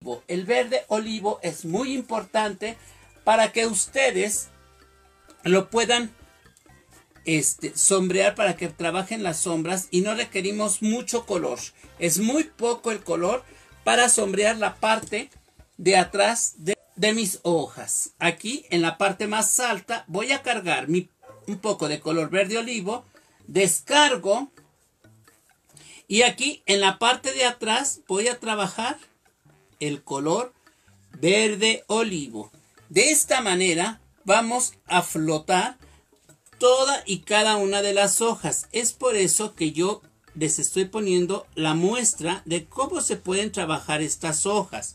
El verde olivo es muy importante para que ustedes lo puedan sombrear, para que trabajen las sombras, y no requerimos mucho color. Es muy poco el color para sombrear la parte de atrás de mis hojas. Aquí en la parte más alta voy a cargar un poco de color verde olivo, descargo, y aquí en la parte de atrás voy a trabajar el color verde olivo. De esta manera vamos a flotar toda y cada una de las hojas. Es por eso que yo les estoy poniendo la muestra de cómo se pueden trabajar estas hojas.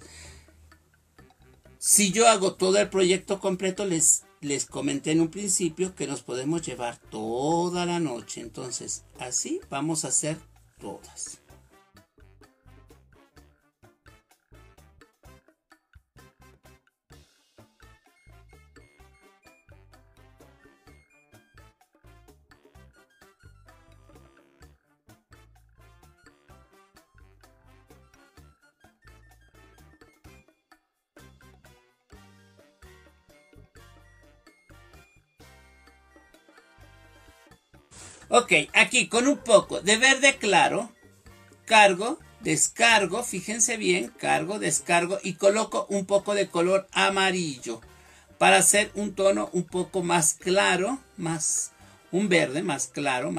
Si yo hago todo el proyecto completo, les comenté en un principio que nos podemos llevar toda la noche. Entonces, así vamos a hacer todas. Ok, aquí con un poco de verde claro, cargo, descargo, fíjense bien, cargo, descargo y coloco un poco de color amarillo para hacer un tono un poco más claro, un verde más claro,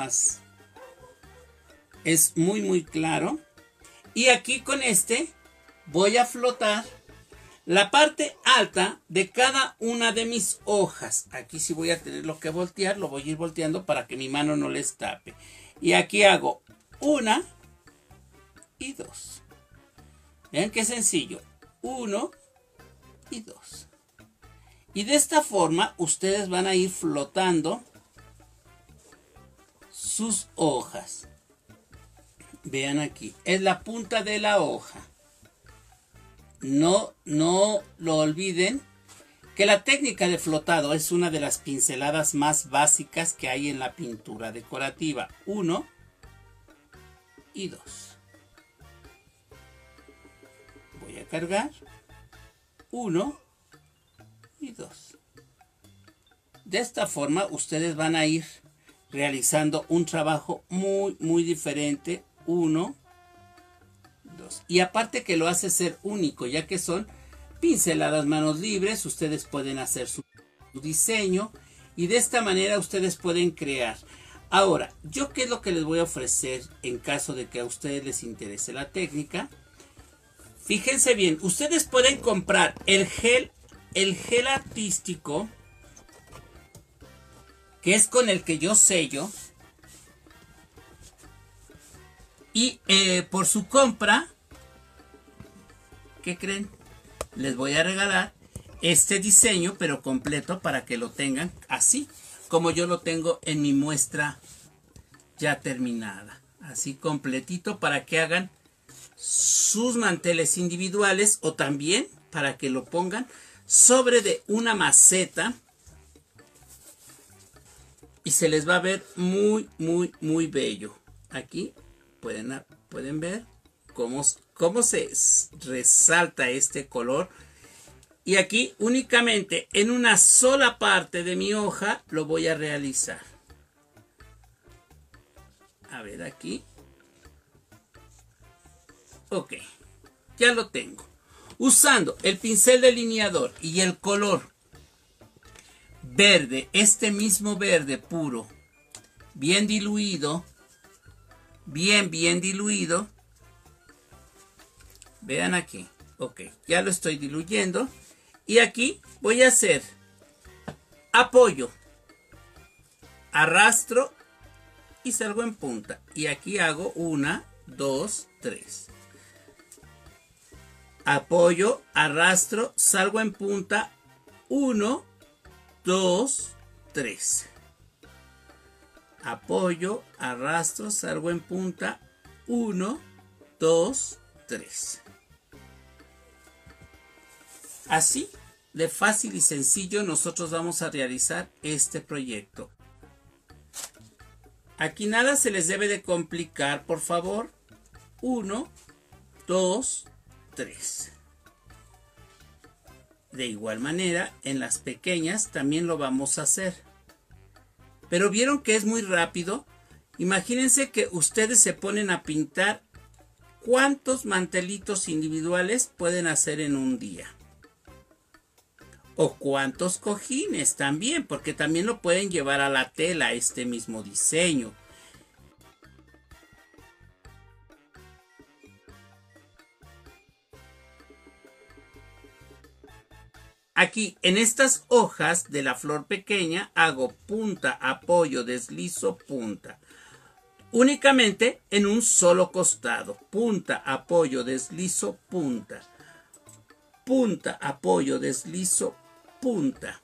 es muy claro. Y aquí con voy a flotar la parte alta de cada una de mis hojas. Aquí sí voy a tenerlo que voltear, lo voy a ir volteando para que mi mano no les tape. Y aquí hago 1 y 2. Vean qué sencillo. 1 y 2. Y de esta forma ustedes van a ir flotando sus hojas. Vean aquí, es la punta de la hoja. No lo olviden que la técnica de flotado es una de las pinceladas más básicas que hay en la pintura decorativa. 1 y 2. Voy a cargar 1 y 2. De esta forma ustedes van a ir realizando un trabajo muy diferente. 1, 2. Y aparte que lo hace ser único, ya que son pinceladas manos libres, ustedes pueden hacer su diseño y de esta manera ustedes pueden crear. Ahora, ¿yo qué es lo que les voy a ofrecer en caso de que a ustedes les interese la técnica? Fíjense bien, ustedes pueden comprar el gel artístico, que es con el que yo sello. Y por su compra, ¿qué creen? Les voy a regalar este diseño, pero completo, para que lo tengan así como yo lo tengo en mi muestra ya terminada. Así completito para que hagan sus manteles individuales o también para que lo pongan sobre de una maceta y se les va a ver muy bello. Aquí pueden ver cómo se resalta este color. Y aquí únicamente en una sola parte de mi hoja lo voy a realizar. A ver aquí. Ok, ya lo tengo. Usando el pincel delineador y el color verde, este mismo verde puro, bien diluido, bien diluido. Vean aquí. Ok, ya lo estoy diluyendo. Y aquí voy a hacer apoyo, arrastro y salgo en punta. Y aquí hago 1, 2, 3. Apoyo, arrastro, salgo en punta. 1, 2, 3. Apoyo, arrastro, salgo en punta. 1, 2, 3. Así de fácil y sencillo nosotros vamos a realizar este proyecto. Aquí nada se les debe de complicar, por favor. 1, 2, 3. de igual manera en las pequeñas también lo vamos a hacer. Pero vieron que es muy rápido. Imagínense que ustedes se ponen a pintar. ¿Cuántos mantelitos individuales pueden hacer en un día? O cuántos cojines también, porque también lo pueden llevar a la tela, este mismo diseño. Aquí, en estas hojas de la flor pequeña, hago punta, apoyo, deslizo, punta. Únicamente en un solo costado. Punta, apoyo, deslizo, punta. Punta, apoyo, deslizo, punta.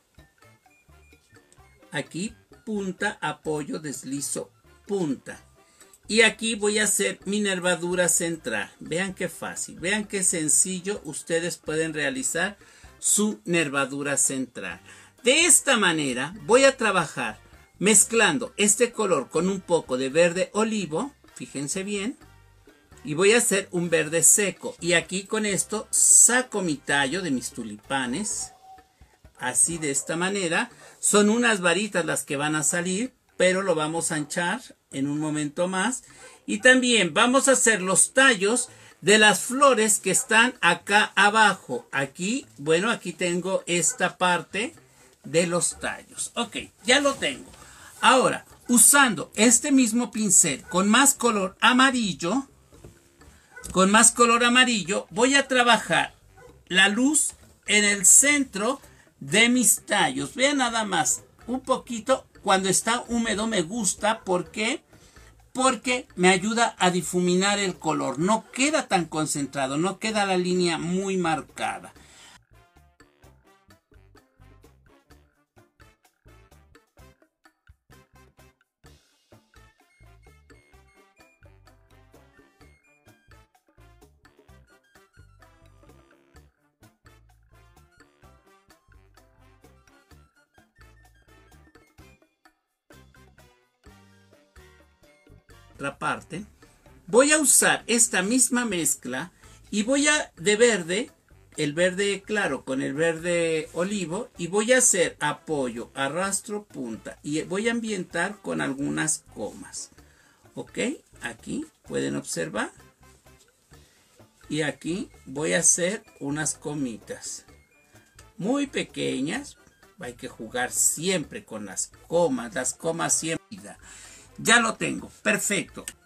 Aquí, punta, apoyo, deslizo, punta. Y aquí voy a hacer mi nervadura central. Vean qué fácil, vean qué sencillo ustedes pueden realizar su nervadura central. De esta manera voy a trabajar mezclando este color con un poco de verde olivo, fíjense bien, y voy a hacer un verde seco. Y aquí con esto saco mi tallo de mis tulipanes, así de esta manera. Son unas varitas las que van a salir, pero lo vamos a anchar en un momento más. Y también vamos a hacer los tallos de las flores que están acá abajo. Aquí, bueno, aquí tengo esta parte de los tallos. Ok, ya lo tengo. Ahora, usando este mismo pincel con más color amarillo, voy a trabajar la luz en el centro de mis tallos. Vean nada más, un poquito, cuando está húmedo me gusta. ¿Por qué? Porque me ayuda a difuminar el color. No queda tan concentrado, no queda la línea muy marcada. Otra parte, voy a usar esta misma mezcla y voy a de verde, el verde claro con el verde olivo, y voy a hacer apoyo, arrastro, punta, y voy a ambientar con algunas comas. Ok, aquí pueden observar, y aquí voy a hacer unas comitas muy pequeñas. Hay que jugar siempre con las comas siempre. Ya lo tengo, perfecto.